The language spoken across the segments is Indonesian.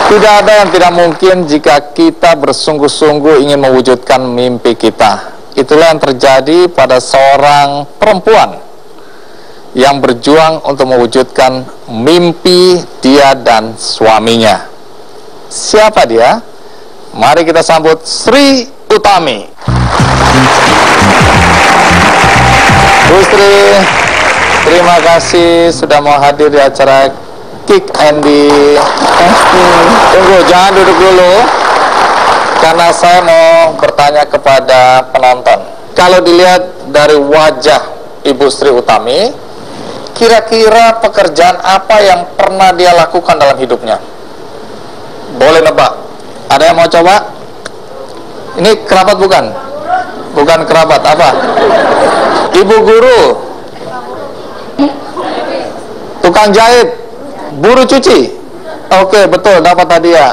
Tidak ada yang tidak mungkin jika kita bersungguh-sungguh ingin mewujudkan mimpi kita. Itulah yang terjadi pada seorang perempuan yang berjuang untuk mewujudkan mimpi dia dan suaminya. Siapa dia? Mari kita sambut Sri Utami. Bu Sri, terima kasih sudah mau hadir di acara Kick Andy. Tunggu, jangan duduk dulu, karena saya mau bertanya kepada penonton. Kalau dilihat dari wajah Ibu Sri Utami, kira-kira pekerjaan apa yang pernah dia lakukan dalam hidupnya? Boleh nebak? Ada yang mau coba? Ini kerabat bukan? Bukan kerabat, apa? Ibu guru, tukang jahit, buru cuci. Oke, betul, dapat hadiah.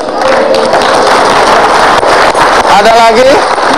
Ada lagi?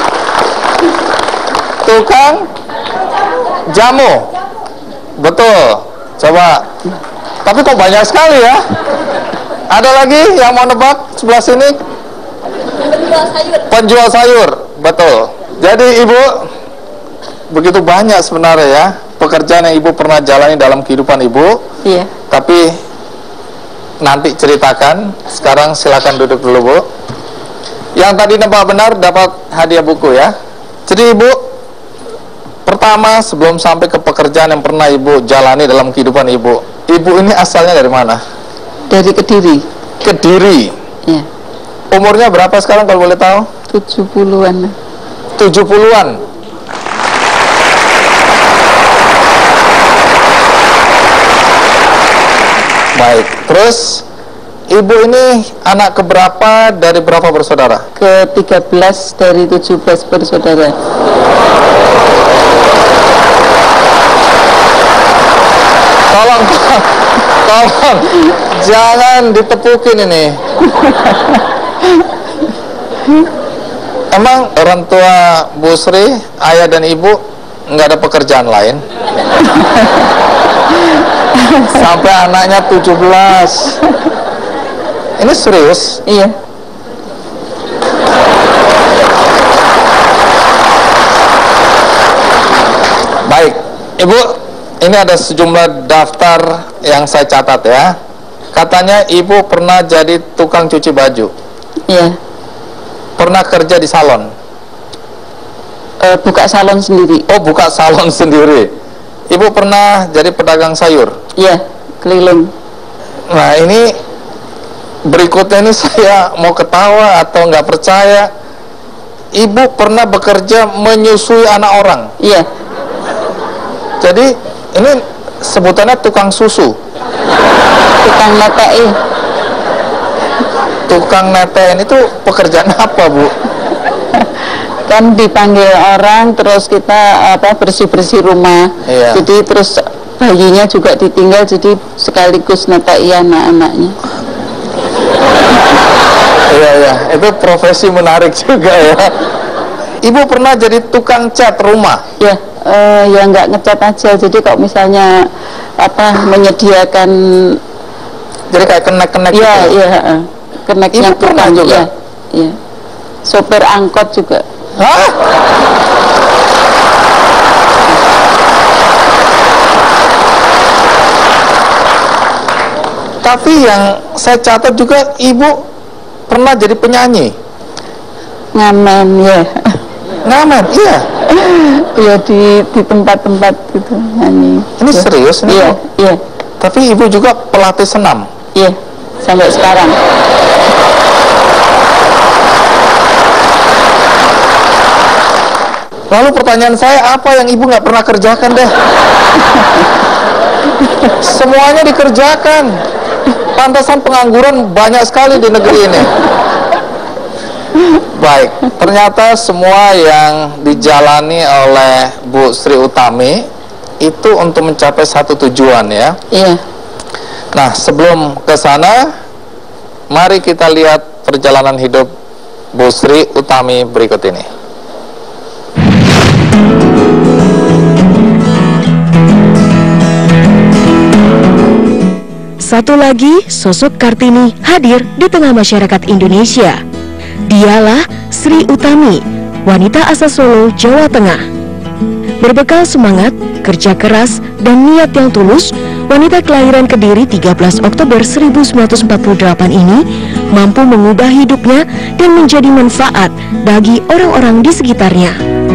Tukang jamu. Betul. Coba. Tapi kok banyak sekali ya? Ada lagi yang mau nebak sebelah sini? Penjual sayur. Penjual sayur. Betul. Jadi Ibu, begitu banyak sebenarnya ya pekerjaan yang Ibu pernah jalani dalam kehidupan Ibu. Iya. Tapi nanti ceritakan. Sekarang silakan duduk dulu, Bu. Yang tadi nebak benar dapat hadiah buku ya. Jadi Ibu, pertama sebelum sampai ke pekerjaan yang pernah Ibu jalani dalam kehidupan Ibu, Ibu ini asalnya dari mana? Dari Kediri. Kediri. Iya. Umurnya berapa sekarang kalau boleh tahu? 70-an. 70-an. Baik, terus Ibu ini anak keberapa dari berapa bersaudara? Ke-13 dari 17 bersaudara. Tolong, jangan ditepukin ini. Emang orang tua Bu Sri, ayah dan ibu, nggak ada pekerjaan lain? Sampai anaknya 17. Ini serius? Iya. Baik, Ibu, ini ada sejumlah daftar yang saya catat ya. Katanya Ibu pernah jadi tukang cuci baju. Iya. Pernah kerja di salon. Buka salon sendiri. Oh, buka salon sendiri. Ibu pernah jadi pedagang sayur. Iya, keliling. Nah, ini berikutnya ini saya mau ketawa atau nggak percaya. Ibu pernah bekerja menyusui anak orang. Iya. Jadi ini sebutannya tukang susu. Tukang netei. Tukang netein itu pekerjaan apa, Bu? Kan dipanggil orang, terus kita bersih-bersih rumah. Iya. Jadi terus bayinya juga ditinggal, jadi sekaligus netei anak-anaknya. Iya, iya, itu profesi menarik juga ya. Ibu pernah jadi tukang cat rumah? Ya, ya nggak ngecat aja. Jadi kalau misalnya menyediakan, Jadi kayak kenek-kenek ya, gitu? iya, keneknya Ibu pernah juga? Ya, iya. Sopir angkot juga. Hah? Tapi yang saya catat juga Ibu pernah jadi penyanyi. Ngamen, ya. Ngamen, iya. Ya di tempat-tempat gitu nyanyi. Ini ya. serius nih? Iya, Bu? iya, Tapi Ibu juga pelatih senam. iya. Sampai sekarang. Lalu pertanyaan saya, apa yang Ibu nggak pernah kerjakan deh? Semuanya dikerjakan. Pantasan pengangguran banyak sekali di negeri ini. Baik, ternyata semua yang dijalani oleh Bu Sri Utami itu untuk mencapai satu tujuan ya. Iya. Nah, sebelum ke sana, mari kita lihat perjalanan hidup Bu Sri Utami berikut ini. Satu lagi, sosok Kartini hadir di tengah masyarakat Indonesia. Dialah Sri Utami, wanita asal Solo, Jawa Tengah. Berbekal semangat, kerja keras, dan niat yang tulus, wanita kelahiran Kediri 13 Oktober 1948 ini mampu mengubah hidupnya dan menjadi manfaat bagi orang-orang di sekitarnya.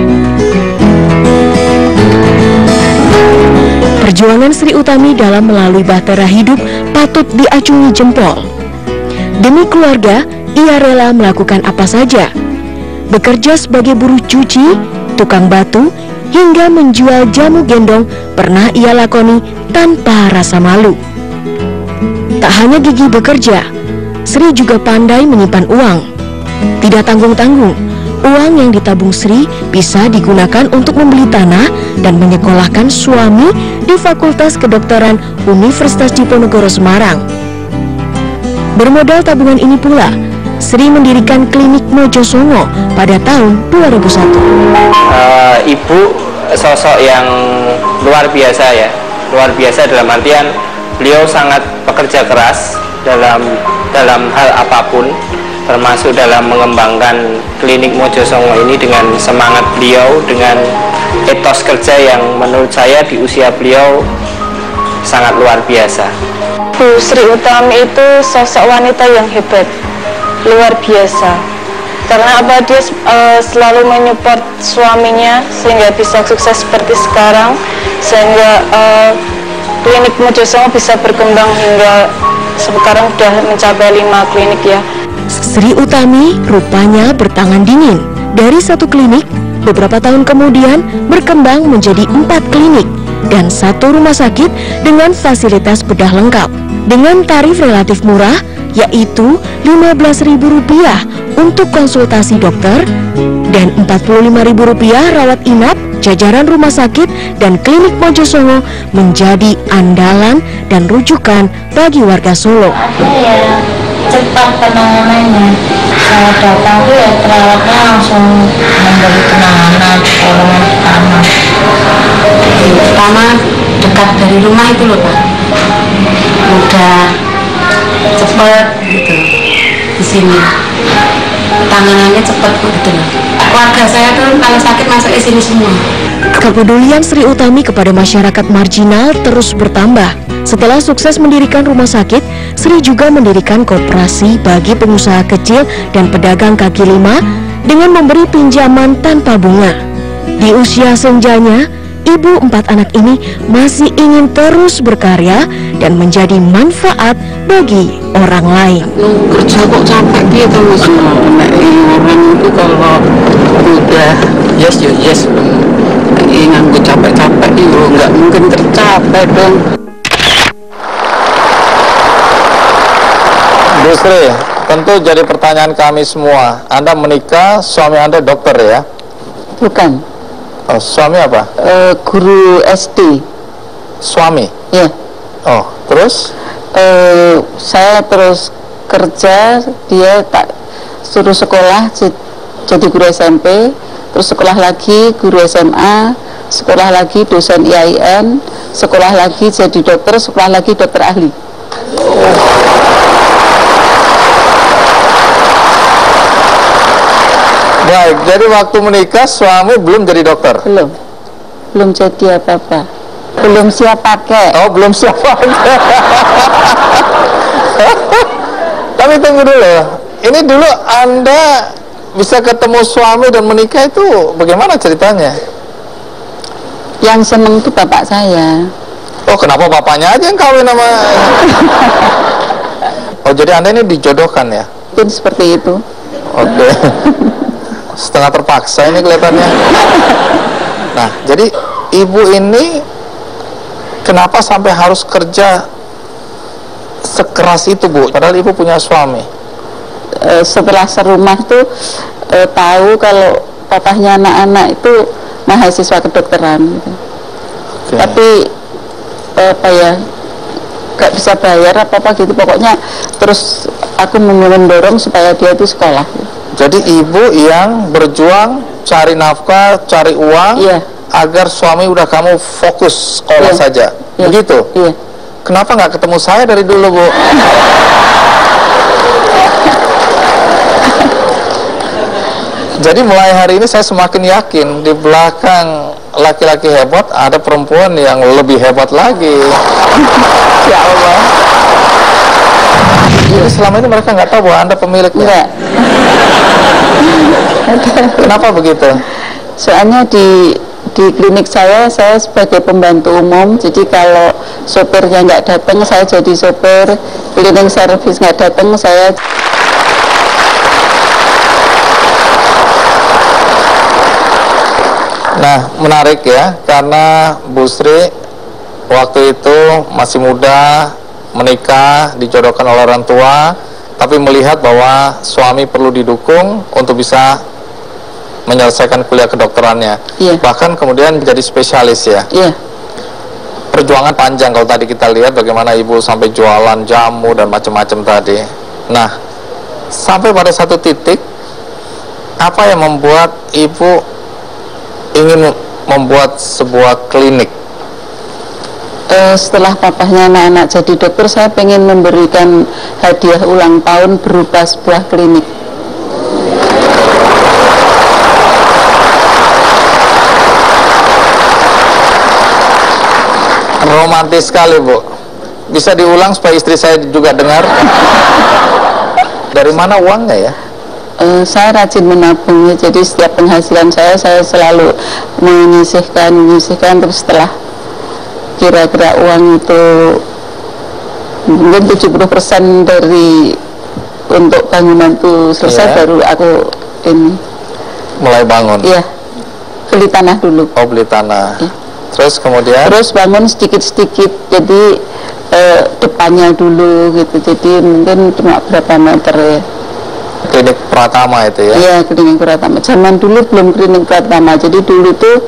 Perjuangan Sri Utami dalam melalui bahtera hidup patut diacungi jempol. Demi keluarga, ia rela melakukan apa saja. Bekerja sebagai buruh cuci, tukang batu, hingga menjual jamu gendong pernah ia lakoni tanpa rasa malu. Tak hanya gigih bekerja, Sri juga pandai menyimpan uang. Tidak tanggung-tanggung, uang yang ditabung Sri bisa digunakan untuk membeli tanah dan menyekolahkan suami di Fakultas Kedokteran Universitas Diponegoro Semarang. Bermodal tabungan ini pula, Sri mendirikan klinik Mojosongo pada tahun 2001. Ibu sosok yang luar biasa ya, luar biasa dalam artian beliau sangat bekerja keras dalam hal apapun, termasuk dalam mengembangkan klinik Mojosongo ini dengan semangat beliau, dengan etos kerja yang menurut saya di usia beliau sangat luar biasa. Bu Sri Utami itu sosok wanita yang hebat, luar biasa. Karena apa, dia selalu menyupport suaminya sehingga bisa sukses seperti sekarang, sehingga klinik Mojosongo bisa berkembang hingga sekarang sudah mencapai 5 klinik ya. Sri Utami rupanya bertangan dingin. Dari satu klinik, beberapa tahun kemudian berkembang menjadi 4 klinik dan 1 rumah sakit dengan fasilitas bedah lengkap. Dengan tarif relatif murah, yaitu Rp15.000 untuk konsultasi dokter dan Rp45.000 rawat inap. Jajaran rumah sakit dan klinik Mojosongo menjadi andalan dan rujukan bagi warga Solo. Ya, cepat penanganannya. Saya datang tuh ya perawatnya langsung memberi penanganan, pertolongan pertama. Pertama dekat dari rumah itu loh Pak. Udah cepat gitu di sini. Penanganannya cepat gitu loh. Keluarga saya tuh kalau sakit masuk ke sini semua. Kepedulian Sri Utami kepada masyarakat marginal terus bertambah. Setelah sukses mendirikan rumah sakit, Sri juga mendirikan koperasi bagi pengusaha kecil dan pedagang kaki lima dengan memberi pinjaman tanpa bunga. Di usia senjanya, ibu 4 anak ini masih ingin terus berkarya dan menjadi manfaat bagi orang lain. Kerja kok capek gitu Mas. Orang itu kalau udah yes nganggu capek-capek itu nggak mungkin tercapai dong. Bu Sri, tentu jadi pertanyaan kami semua. Anda menikah, suami Anda dokter ya? Bukan. Oh, suami apa? Guru SD. Suami? Ya. Oh, terus? Saya terus kerja, dia tak suruh sekolah jadi guru SMP, terus sekolah lagi guru SMA, sekolah lagi dosen IAIN, sekolah lagi jadi dokter, sekolah lagi dokter ahli. Baik, jadi waktu menikah suami belum jadi dokter? Belum jadi apa-apa. Belum siap pakai. Oh, belum siap pakai. Tapi tunggu dulu, ini dulu Anda bisa ketemu suami dan menikah itu bagaimana ceritanya? Yang seneng itu bapak saya. Oh, kenapa bapaknya aja yang kawin sama? Oh, jadi Anda ini dijodohkan ya? Mungkin seperti itu. Oke. Setengah terpaksa ini kelihatannya. Nah, jadi ibu ini kenapa sampai harus kerja sekeras itu, Bu? Padahal ibu punya suami. Setelah serumah tuh tahu kalau papahnya anak-anak itu mahasiswa kedokteran gitu. Okay. Tapi apa ya, gak bisa bayar apa-apa gitu, pokoknya terus aku mendorong supaya dia itu sekolah. Jadi ibu yang berjuang cari nafkah, cari uang, iya, agar suami udah kamu fokus sekolah iya, saja, iya, begitu? Iya. kenapa nggak ketemu saya dari dulu, Bu? Jadi mulai hari ini saya semakin yakin di belakang laki-laki hebat ada perempuan yang lebih hebat lagi. Ya Allah. Jadi selama ini mereka nggak tahu bahwa Anda pemiliknya. Enggak. Kenapa begitu? Soalnya di klinik saya sebagai pembantu umum, jadi kalau sopirnya nggak datang, saya jadi sopir. Cleaning service nggak datang, saya. Nah, menarik ya, karena Bu Sri waktu itu masih muda, menikah, dijodohkan oleh orang tua, tapi melihat bahwa suami perlu didukung untuk bisa menyelesaikan kuliah kedokterannya. Iya. Bahkan kemudian menjadi spesialis ya. Iya. Perjuangan panjang kalau tadi kita lihat bagaimana ibu sampai jualan jamu dan macam-macam tadi. Nah, sampai pada satu titik, apa yang membuat ibu ingin membuat sebuah klinik? Setelah papahnya anak-anak jadi dokter, saya pengen memberikan hadiah ulang tahun berupa sebuah klinik. Romantis sekali, Bu. Bisa diulang supaya istri saya juga dengar? Dari mana uangnya ya? Saya rajin menabung, jadi setiap penghasilan saya selalu menyisihkan, terus setelah kira-kira uang itu mungkin 70% dari untuk bangunan itu selesai, baru aku ini mulai bangun. Iya, beli tanah dulu. Oh, beli tanah. Ya. Terus kemudian? Terus bangun sedikit-sedikit, jadi depannya dulu gitu, jadi mungkin cuma berapa meter ya. Klinik Pratama itu ya? Iya, klinik Pratama. Zaman dulu belum klinik Pratama, jadi dulu tuh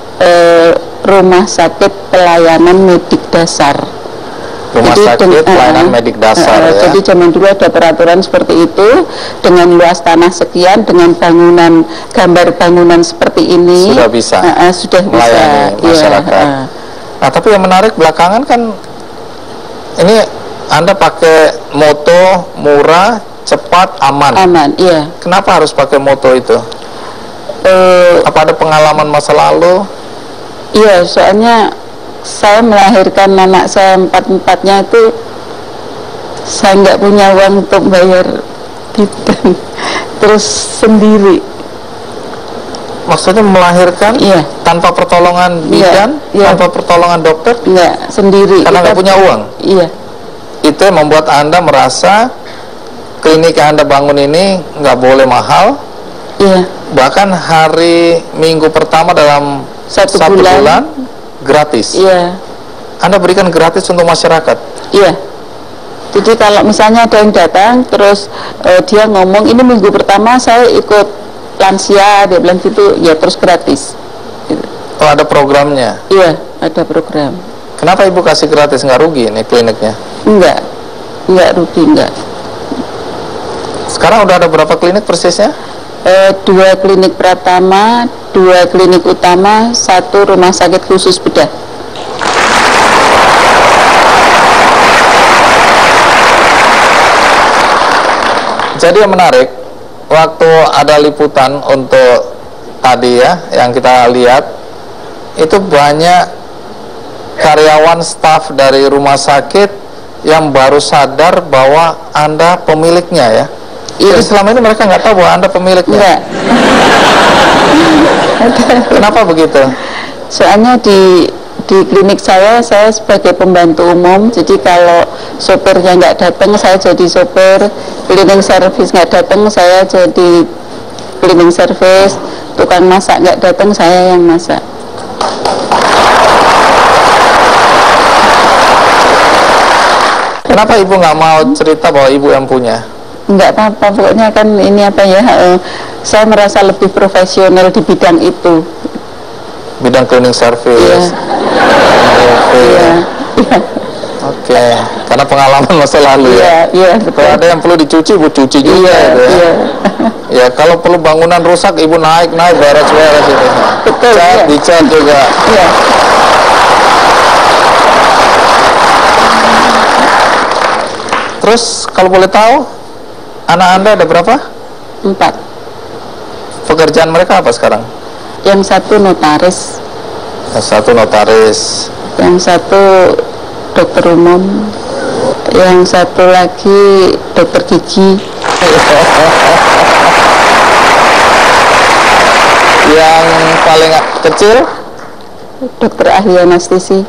rumah sakit pelayanan medik dasar. Rumah sakit pelayanan medik dasar ya? Jadi zaman dulu ada peraturan seperti itu, dengan luas tanah sekian, dengan bangunan, gambar bangunan seperti ini. Sudah bisa? Sudah melayani bisa. masyarakat. Nah, tapi yang menarik belakangan kan, ini Anda pakai moto murah, cepat, aman. Aman, iya. Kenapa harus pakai moto itu? Apa ada pengalaman masa lalu? Iya, soalnya saya melahirkan anak saya empat-empatnya itu, saya nggak punya uang untuk bayar bidan, terus sendiri. Maksudnya melahirkan? Iya. Tanpa pertolongan bidan? Iya. Tanpa pertolongan dokter? Enggak, sendiri. Karena nggak punya uang? Iya. Itu yang membuat Anda merasa klinik yang Anda bangun ini nggak boleh mahal. Iya. Bahkan hari Minggu pertama dalam satu bulan gratis. Iya. Anda berikan gratis untuk masyarakat. Iya. Jadi kalau misalnya ada yang datang, terus dia ngomong, ini minggu pertama saya ikut lansia, dia bilang gitu, ya terus gratis. Gitu. Oh, ada programnya? Iya, ada program. Kenapa ibu kasih gratis? Nggak rugi nih kliniknya? Enggak rugi, enggak. Sekarang udah ada berapa klinik persisnya? 2 klinik Pratama, 2 klinik utama, 1 rumah sakit khusus bedah. Jadi yang menarik, waktu ada liputan untuk tadi ya, yang kita lihat, itu banyak karyawan staf dari rumah sakit yang baru sadar bahwa Anda pemiliknya ya. Iya. Jadi selama ini mereka nggak tahu bahwa Anda pemiliknya. Enggak. Kenapa begitu? Soalnya di klinik saya sebagai pembantu umum, jadi kalau sopirnya nggak datang, saya jadi sopir. Cleaning service nggak datang, saya jadi cleaning service. Tukang masak nggak datang, saya yang masak. Kenapa ibu nggak mau cerita bahwa ibu yang punya? Enggak apa-apa, pokoknya kan ini apa ya, saya merasa lebih profesional di bidang itu. Bidang cleaning service. Iya. Oke. Karena pengalaman masa lalu ya. Iya, betul. Kalau ada yang perlu dicuci, ibu cuci juga gitu ya. Iya. Ya, kalau perlu bangunan rusak, ibu naik beres-beres itu. Betul. Dicat juga. Iya. Terus kalau boleh tahu, anak Anda ada berapa? 4. Pekerjaan mereka apa sekarang? Yang satu notaris, Yang satu notaris, yang satu dokter umum, yang satu lagi dokter gigi. yang paling kecil Dokter ahli anestesi.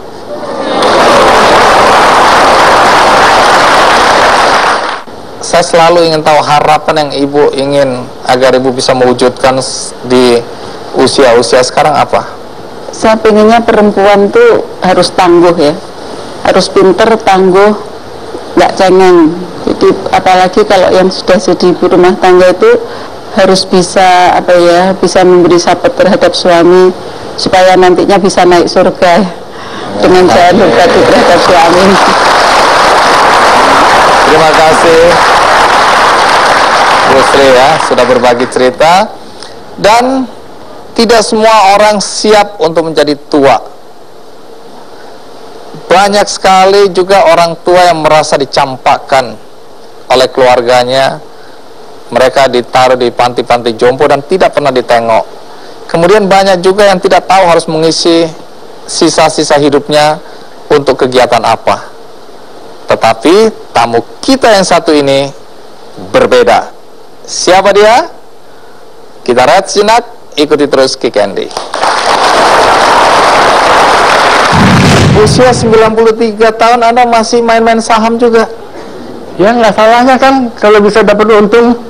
saya selalu ingin tahu harapan yang ibu ingin agar ibu bisa mewujudkan di usia-usia sekarang apa? Saya pengennya perempuan tuh harus tangguh ya, harus pinter, tangguh, nggak cengeng. Jadi apalagi kalau yang sudah jadi ibu rumah tangga itu harus bisa apa ya, bisa memberi support terhadap suami supaya nantinya bisa naik surga ya, dengan jalan berbakti terhadap suami. Terima kasih Bu Sri ya, sudah berbagi cerita. Dan tidak semua orang siap untuk menjadi tua. Banyak sekali juga orang tua yang merasa dicampakkan oleh keluarganya. Mereka ditaruh di panti-panti jompo dan tidak pernah ditengok. Kemudian banyak juga yang tidak tahu harus mengisi sisa-sisa hidupnya untuk kegiatan apa. Tetapi tamu kita yang satu ini berbeda. Siapa dia? Kita lihat sinak, ikuti terus Kick Andy. Usia 93 tahun Anda masih main-main saham juga? Ya nggak salahnya kan kalau bisa dapat untung.